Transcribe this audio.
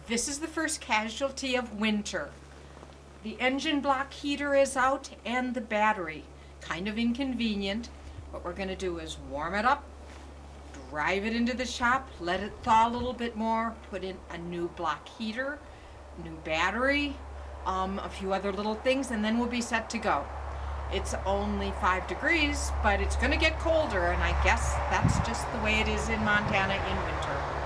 This is the first casualty of winter. The engine block heater is out and the battery. Kind of inconvenient. What we're going to do is warm it up, drive it into the shop, let it thaw a little bit more, put in a new block heater, new battery, a few other little things, and then we'll be set to go. It's only 5 degrees, but it's going to get colder, and I guess that's just the way it is in Montana in winter.